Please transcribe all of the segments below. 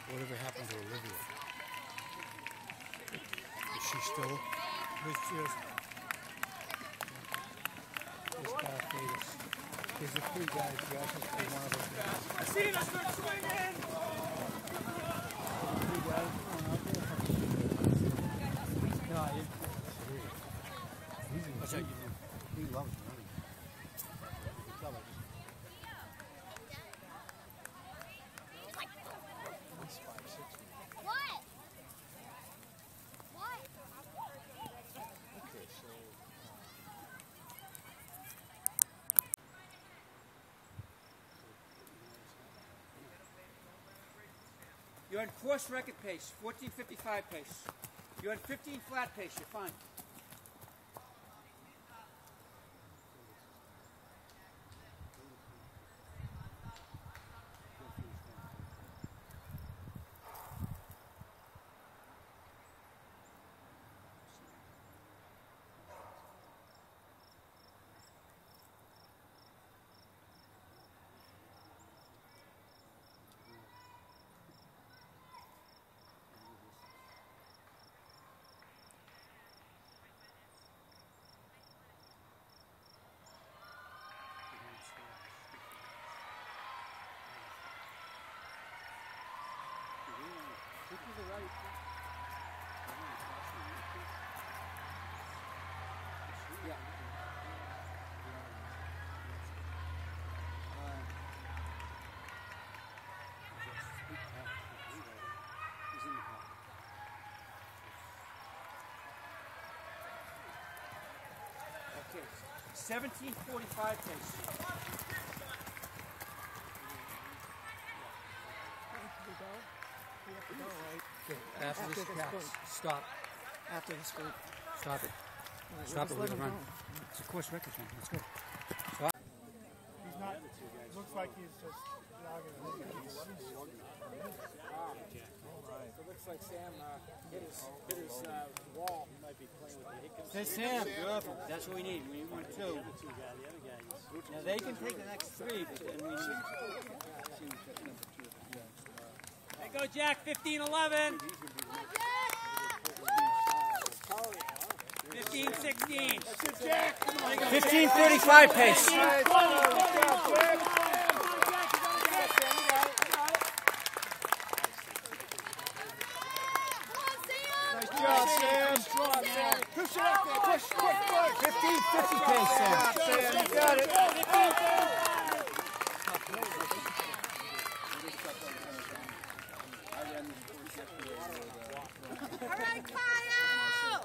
Whatever happened to Olivia? Is she still? This Darth Vader. There's the three guys. You also play one of those guys. I see it. I start swinging. Three guys going out there. No, I didn't. He loves running. You're on course record pace, 14:55 pace. You're on 15 flat pace, you're fine. Yeah. Okay, 17:45 pace. After this pass, stop. After the sprint. Stop it. Stop it. We're gonna run. It's a course record, man. Let's go. Stop. He's not. Looks like he's just jogging. It looks like Sam hit his wall. He might be playing with the Say Sam, beautiful. That's what we need. We need 1, 2. Now they can take the next 3, but then we need. There go Jack, 15-11. 15-16. 15:35 pace. Nice job, Sam. Push it up there. Push. 15:50 pace, Sam. Sam, you got it. All right, Kyle!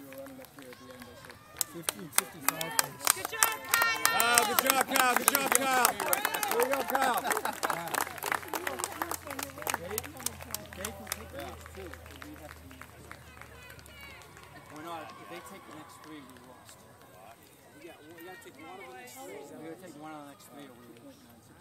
15:55 pace. Good job, Kyle! Oh, good job, Kyle. Good job, Kyle. Here we go, Kyle. We're not. If they take the next 3, we lost. We got to take one of the next 3. We got to take one of the next 3 or we lose.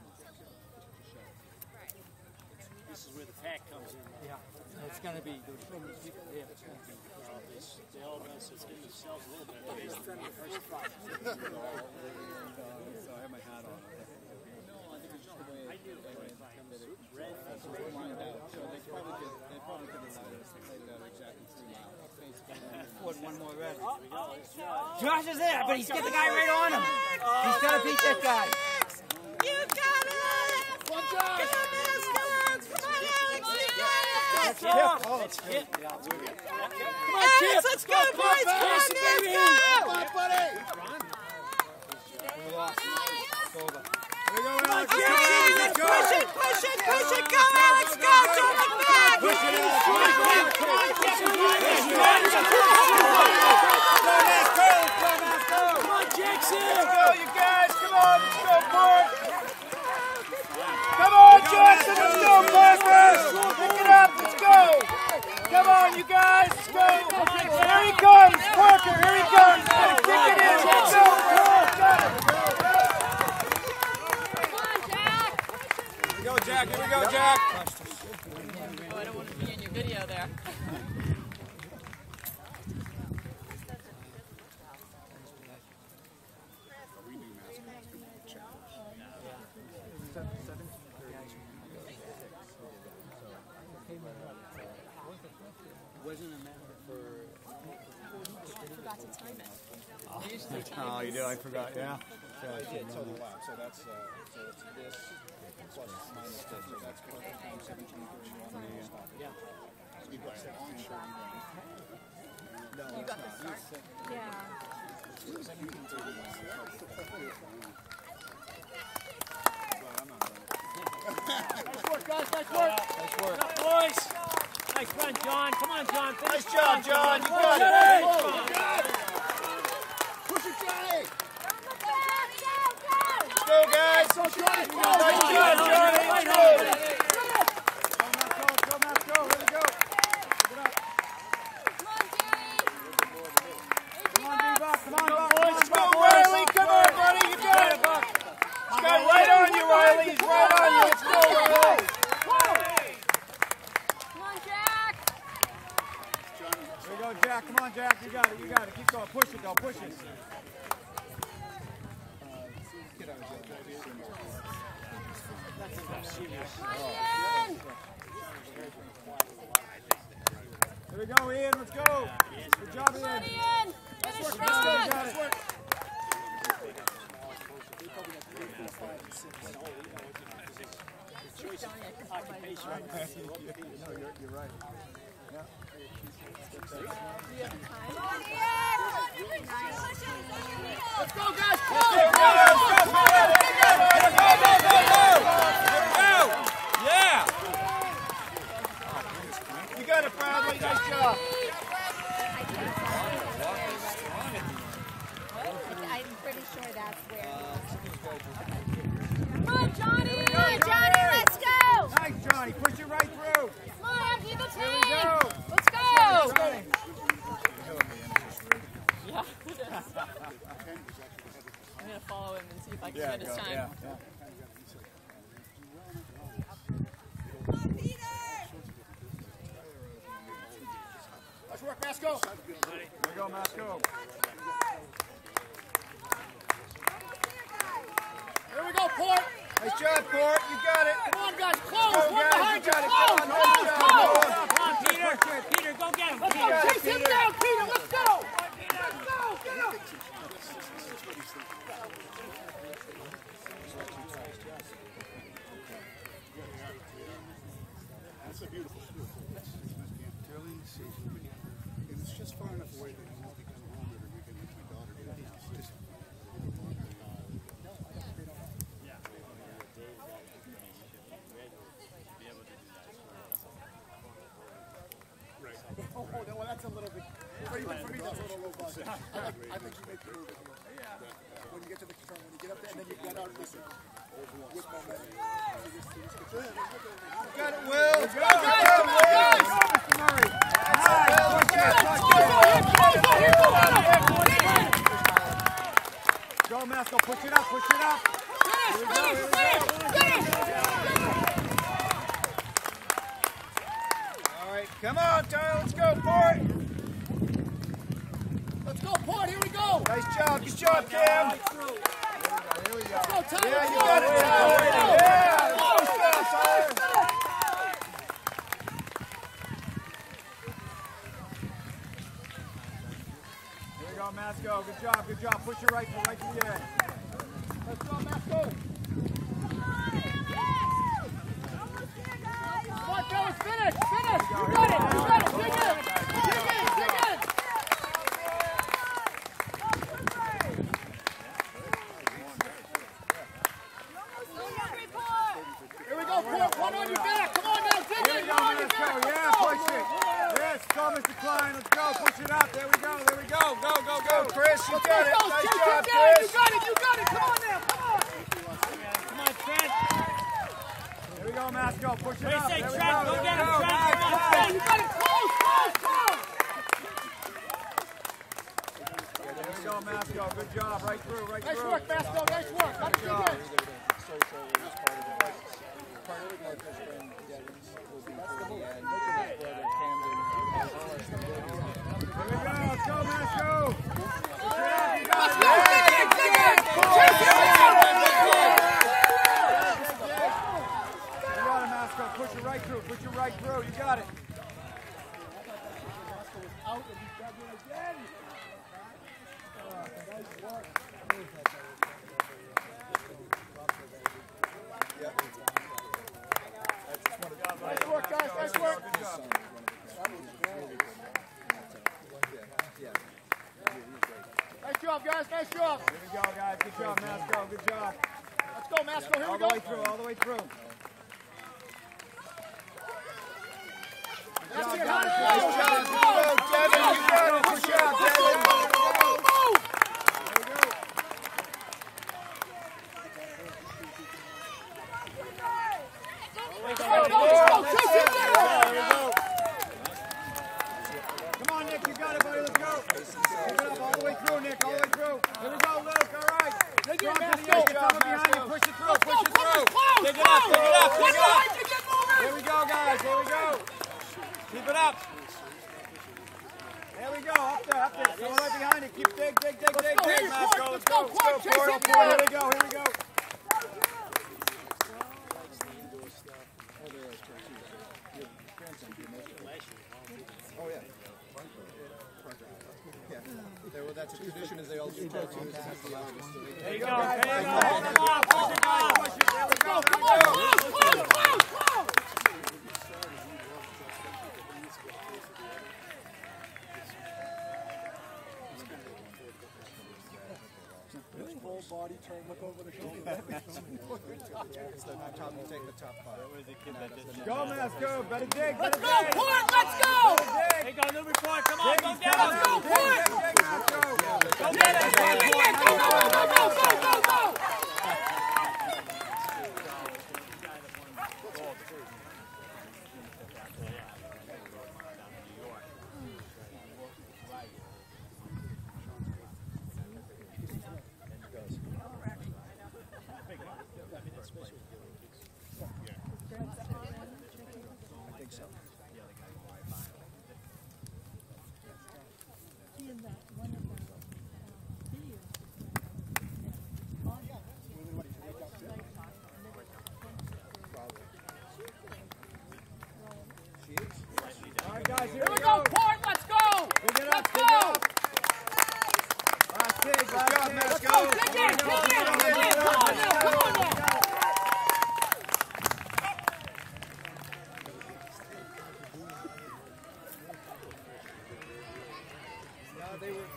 This is where the pack comes in. Yeah. It's gonna be. There's so many people there. It's gonna be. They all know it's getting themselves a little bit. So I have my hat on. They probably could have laid it out exactly 3 miles. Afford one more red. Josh is there, but he's got the guy right on him. He's got to beat that guy. You got it! One job. Come on, Alex! You got it! That's Chip. Oh, it's Chip. Alex, let's go, boys! Come on, let's go! Come on, buddy. We lost. It's over. Here we go, Alex. Push it! Go, Alex! Go! Don't look back! Push it, Alex. Come on, Jackson. Let's go, you guys. Come on, let's go, Mark. Come on, Jackson. Let's go, Parker. Pick it up. Let's go. Come on, you guys. Let's go. Here he comes, Parker. Here he comes. Kick it in. Let's go. Got it. Here we go, Jack. Here we go, Jack. Oh, I don't want to be in your video there. Oh, you did. I forgot. Yeah. Total lap. So that's so it's this plus minus this. So that's perfect time 17:31. Yeah. Speed by 17:31. No, you got the start. Yeah. 17:31. Nice work, guys. Nice work. Nice work. Good boys. Nice run, John. Come on, John. Finish Nice job, John. You got it. Push it, Johnny. Let's go, guys. Nice job, Johnny. Let's go. Go, Matt, go. Here we go. Come on, D-Buck. Come on, boys. Let's go, Riley. Come on, buddy. You got it. He's got right on you, Riley. He's right on you. Let's go, Riley. There you go, Jack. Come on, Jack. You got it. You got it. Keep going. Push it, though. Push it. Here we go, Ian. Let's go. Good job, Ian. Finish You strong. got it. No, you're right. Let's go, guys. Yeah. You got it, Bradley. Nice job. I'm pretty sure that's where. Come on, Johnny. Johnny, let's go. Nice, Johnny. Push it right through. Come on, keep it Here we tight. go. Let's go. Yeah, it is. I'm going to follow him and see if I can get his time. Yeah. Nice work, Masco. There we go, Masco. Here we go, Port. Nice job, Port. You got it. Come on, guys. Close. Go, One guys. behind You you. got it. Close. Come on, Close. Come on, Peter. Peter, go get him. Let's go. Chase him down, Peter. Let's go. Let's go. Get up. That's a beautiful school. It's just far enough away that I won't be coming home every weekend with my daughter. Right. Oh, well, that's a little bit. For me, that's a little low budget. I think you make the move. When you get to the front, when you get up there, and then you get out, listen. With momentum. Got it, Will. Let's go, guys. Come on, guys. Mr. Murray. Go, Masco. Push it up. Push it up. Finish. All right. Come on, Tyler. Let's go, Port. Let's go, Port. Here we go. Nice job. Good job, Cam. Here we go. Let's go, Tyler. Yeah, you got it, Tyler. Yeah. Good job, Tyler. Here we go, Masco. Good job. Good job. Push it right to the end. Let's go, Masco. Come on, fellas, finish. You got it. Dig in. Here we go, Port. One on your back. Come on now, dig in. One on your back. Yeah, push it. Yes, go, Mr. Klein. Let's go. Push it up. There we go. Go, Chris. You got it. Nice job, Chris. You got it. Come on now. Come on. Come on, Trent. Here we go, Masco. Push it up. say, There we Trent, go get him, Trent. Nice, Hey, nice. you got it. Close. There we go, Masco. Good job. Right through. Nice work, Masco. Nice work. How did you job. get? Here we go. Let's go, Masco. Push it right through. Push it right through. You got it. Nice work, guys. Nice work. Nice job, guys. Nice job. Here we go, guys. Good job, Masco. Good job. Let's go, Masco. Here we go. All the way through. All the way through. That's it. Nice job, Devin. You got it. Good job, Devin. Come on, Nick, you got it, buddy. Let's go. Pick it up all the way through, Nick. All the way through. Here we go, Luke. All right. Take it, Masco. Get coming behind you. Push it through. Push it through. Pick it up. Pick it up. Pick it up. Here we go, guys. Here we go. Keep it up. There we go. Up there. Up there. Someone right behind you. Keep dig, dig, dig, dig, dig, Masco. Let's go. Let's go. Portal, portal. Here we go. Here we go. Oh, yeah. Yeah. Well, that's a tradition is they all do cartoons. There you go. There you go. Hold them off. Push it, guys. Push it. There we go. Come on. Full body turn, look over the shoulder. It's the top, you take the top part. Go, Masco. Better dig. Let's go, Port. Let's go. Hey, go, new report. Come on, go get it. Let's go, Port. Go get it. Go, go, go, go, go, go, go. Guys, Here we go, Port. Let's go. Let's go. Last dig, last dig. Let's go. Dig in. Dig in. Dig in. Come on now. Come on now. They were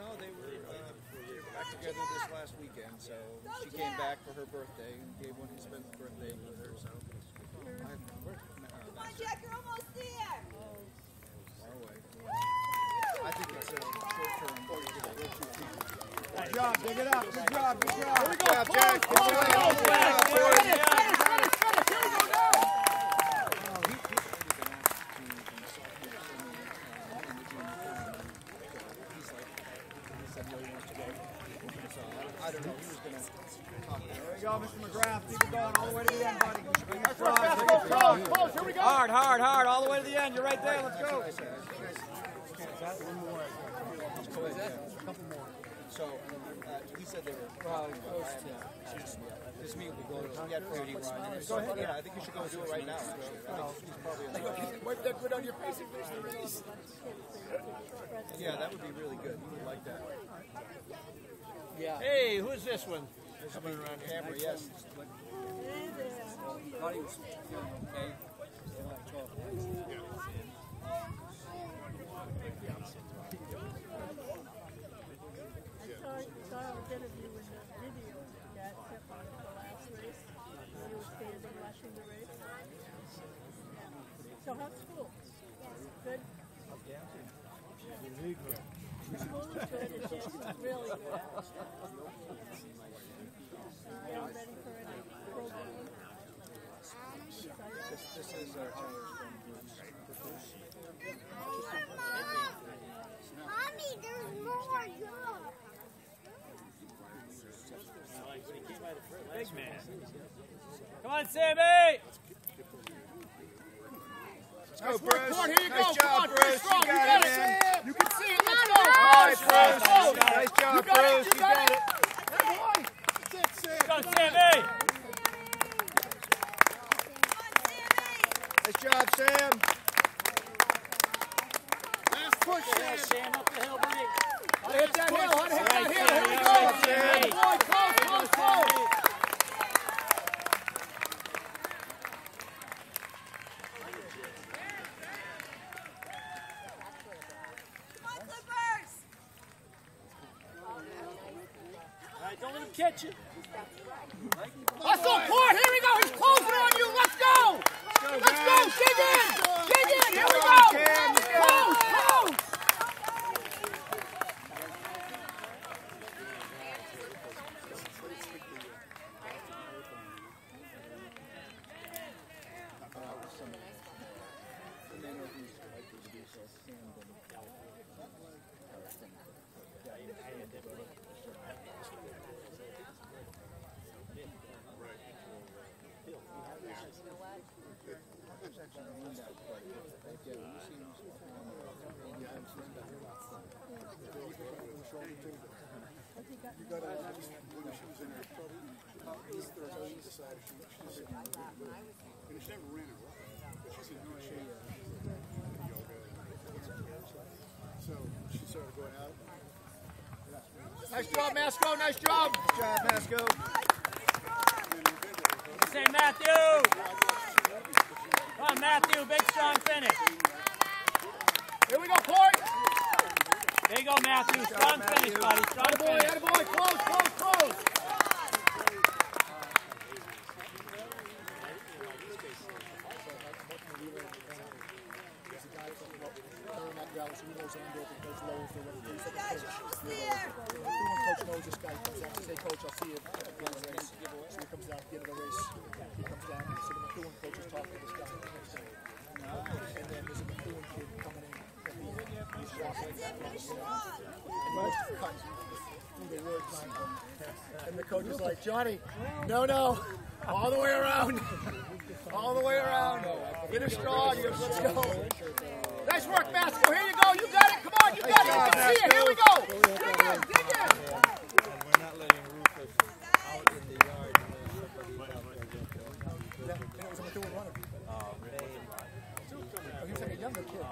back together this last weekend, so she came back for her birthday and gave one his birthday with her, so Come on, Jack, you're almost there. far away. I think it's a short-term. Good job, dig it up. Good job, good job. Here we go, Jack. Good job. Finish. Here we go now. I don't know. He was going to talk. There we go, Mr. McGrath. Keep it going all the way to the end, buddy. That's right, Masco. Close. Here we go. Hard, hard, hard. All the way to the end. You're right there. Let's go. So he said they were probably close to this meet will go to get 30 Ryan. Go ahead. Yeah, I think you should go do it right now. Actually, I think he's probably Wipe that grit on your face and finish the race. yeah, that would be really good. He would like that. Yeah. Hey, who's this one? This would be around camera, yes. Body was feeling okay. I saw an interview in the video that kept on the last race. He was standing watching the race. So how's school? Good? School is good. It's really good. Are you ready for any program? This is our challenge from Bruce. Mommy, there's more. Big man. Come on, Sammy. Let's go, Bruce. Here you Nice go. job, Come on, Bruce. strong. You got it, man. You can see it. Let's go. All right, Bruce. Nice job, You got it. Bruce. You got it. Go, Sammy. Nice job, Sam. Last push, Sam. Sam up the hill, buddy. How to hit that hill, how to hit that hill. Here we go. Sammy. Boy, close. Come on, Clippers! All right, don't let him catch you. Hustle, Court, here we go. He's closing on you. Let's go. Let's go. Dig in. Here we go. Close. You got a lot of she was in her probably East or she decided she's and she never ran it right, but she's in good shape. Yoga. So she started going out. Nice job, Masco. Nice job. Good job, Masco. Say Matthew. Come on, Matthew. Big, strong finish. Here we go, Court. There you go, Matthew. Strong finish, buddy. Strong finish. Attaboy. Close. Guys, you're almost there! Coach knows this guy comes out and say, Coach, I'll see you at the end of the race. So he comes down at the end of the race. He comes down, so the McEwen coach is talking to this guy. And then there's a McEwen kid coming in. He's walking. Finish strong! And he goes to cut through the word line. And the coach is like, Johnny, no. All the way around. All the way around. Finish strong. Let's go. Nice work, Masco. Here you go. You got it. Come on. You got it. You can see it. Here we go. Dig in. And we're not letting Rufus out in the yard. That was a McEwen runner. He was like a younger kid.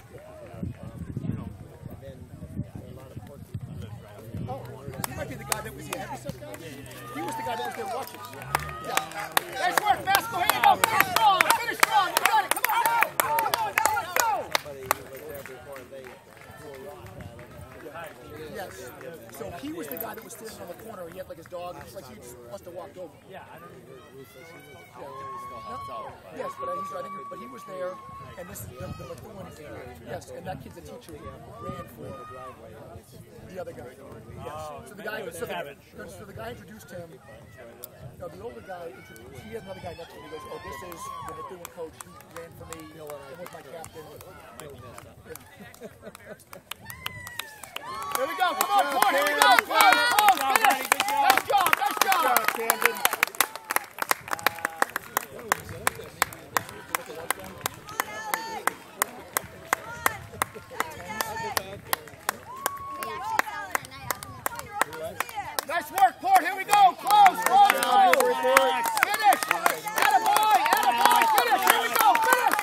Oh, he might be the guy that was the heavy stuff guy. He was the guy that was there watching. Yeah. Nice work, Masco. Here you go. Finish strong. Finish strong. You got it. Come on now. Let's go. Somebody was there before they threw a rock at him. Yes. So he was the guy that was standing on the corner. He had like his dog. It's like he just must have walked over. Yeah, I don't know. Yes, but but he was there, and this is the McEwen. Yes, and that kid's a teacher who ran for the other guy. Yes. So the guy introduced him. No, the older guy introduced. He had another guy next to him. He goes, "Oh, this is the McEwen coach. He ran for me. And was my captain." Here we go. Come on, Court. Here we go. Close. Finish. Nice job, Camden. Nice work, Court. Here we go. Close. Finish. Attaboy. Finish. Here we go. Finish.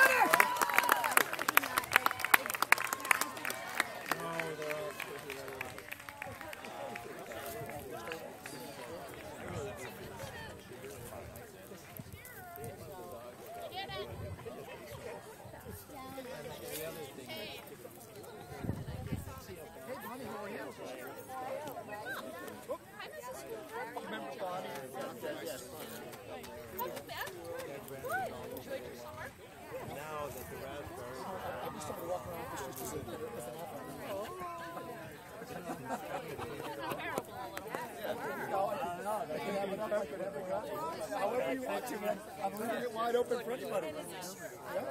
However you want to, man. I'm leaving it wide open for anybody. Yeah?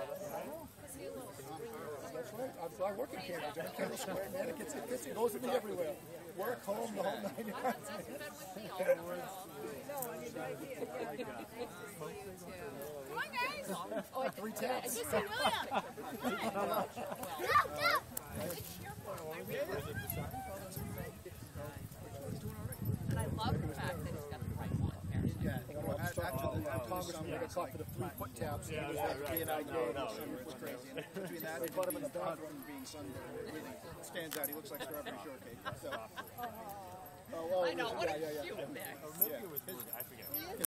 That's right. I work in Cambridge. I'm in Cambridge Square, man. It goes with me everywhere. Work, home, the whole 9 yards. Come on, guys! Oh, 3 taps. Just William! Go! And I love the fact that he's got the right one. Yeah, After the Congressman, they got caught for the 3-foot taps. Yeah, right. It was crazy. And between that and being hot from being sunburned, it really stands out. He looks like strawberry shortcake. So, I know, what a cute mix. yeah.